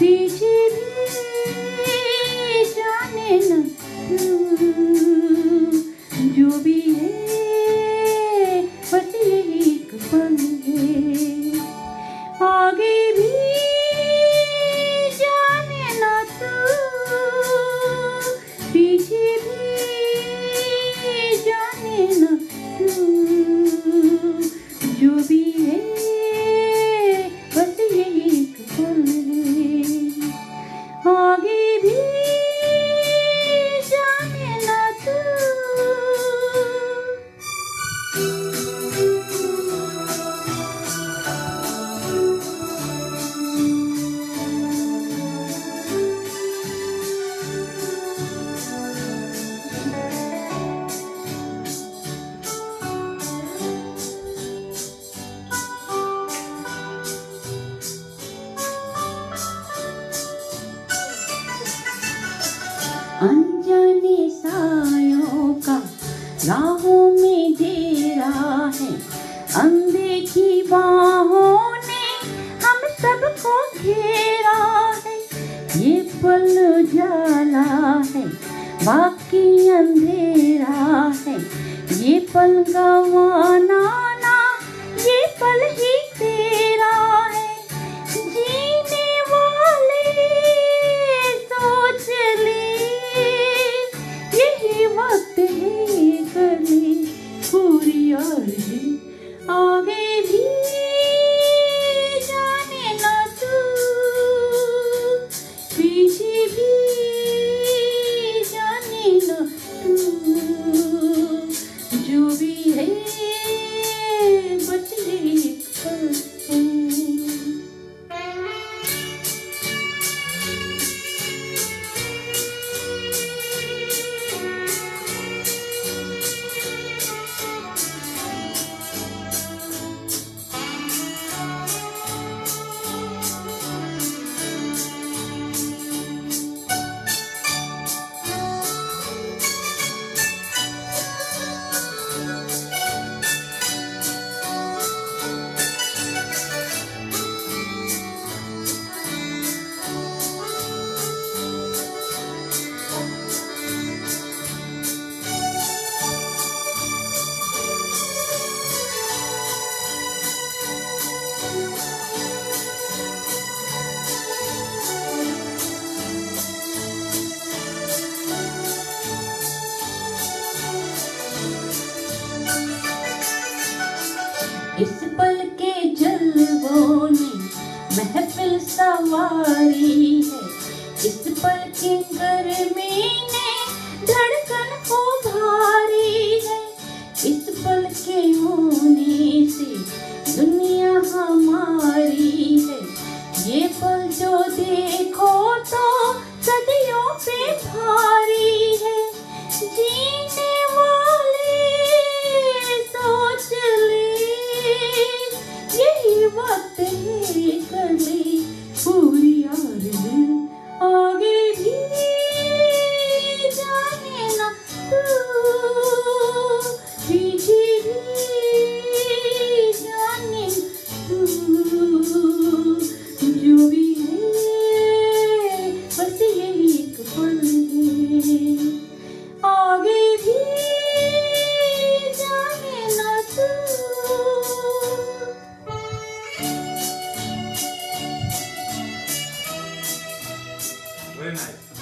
पीछे भी जाने न तू, जो भी है बस एक पल है। आगे भी जाने न तू, पीछे भी जाने न तू, जो भी है बस एक पल है। आगे भी जाने न तू। अनजाने सायों का राहों में डेरा है, अनदेखी बाहों ने हम सबको घेरा है। ये पल उजाला है, बाकी अंधेरा है। ये पल गंवाना ना, ये पल ही तेरा है। जीने वाले सोच ले, यही वक्त है करने पूरी आरज़ू। आगे भी जाने न तू, पीछे भी जाने न तू, जो भी है बस एक पल है। इस पल के जलवों ने महफिल सवारी है। इस पल के गर्मी ने धड़कन को भारी है। इस पल के होने से दुनिया हमारी है। ये पल जो देखो तो सदियों पे भारी है। जीने वाले सोच ले, यही वक्त है कर ले पूरी आरज़ू। आगे भी जाने न तू, पीछे भी जाने तू, जो भी है बस यही एक पल है। आगे भी जाने न तू। Very nice.